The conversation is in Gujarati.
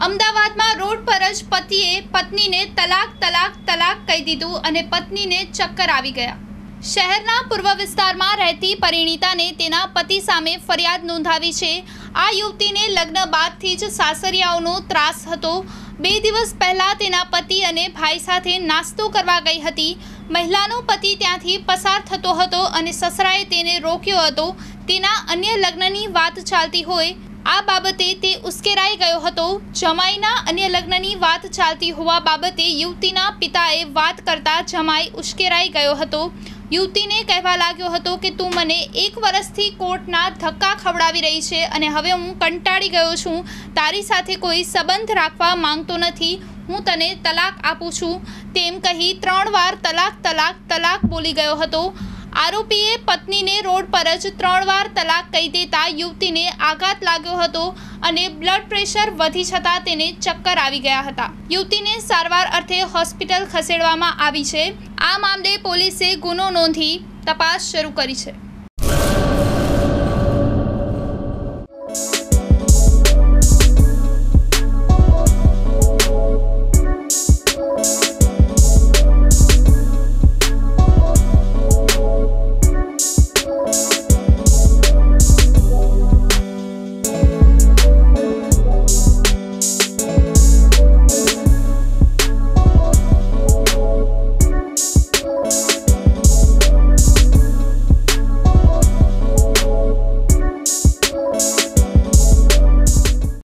અમદાવાદમાં રોડ પર જ પતિએ પત્નીને તલાક તલાક તલાક કહી દીધું અને પત્નીને ચક્કર આવી ગયા। શહેરના પૂર્વ વિસ્તારમાં રહેતી પરિણીતાને તેના પતિ સામે ફરિયાદ નોંધાવી છે। આ યુવતીને લગ્ન બાદથી જ સાસરિયાઓનો ત્રાસ હતો। 2 દિવસ પહેલા તેના પતિ અને ભાઈ સાથે નાસ્તો કરવા ગઈ હતી। મહિલાનો પતિ ત્યાંથી પસાર થતો હતો અને સસરાએ તેને રોક્યો હતો। તેના અન્ય લગ્નની વાત ચાલતી હોય આ બાબતે તે ઉશ્કેરાઈ ગયો હતો। જમાઈના અન્ય લગ્નની વાત ચાલતી હોવા બાબતે યુવતીના પિતાએ વાત કરતા જમાઈ ઉશ્કેરાઈ ગયો હતો। યુવતીને કહેવા લાગ્યો હતો કે તું મને 1 વર્ષથી કોર્ટના ધક્કા ખવડાવી રહી છે અને હવે હું કંટાળી ગયો છું। તારી સાથે કોઈ સંબંધ રાખવા માંગતો નથી। હું તને તલાક આપું છું તેમ કહી 3 વાર તલાક તલાક તલાક બોલી ગયો હતો। આરોપીએ પત્નીને રોડ પર જ 3 વાર તલાક કહી દેતા યુવતીને આઘાત લાગ્યો હતો અને બ્લડ પ્રેશર વધી જતાં તેને ચક્કર આવી ગયા હતા। યુવતીને સારવાર અર્થે હોસ્પિટલ ખસેડવામાં આવી છે। આ મામલે પોલીસે ગુનો નોંધી તપાસ શરૂ કરી છે।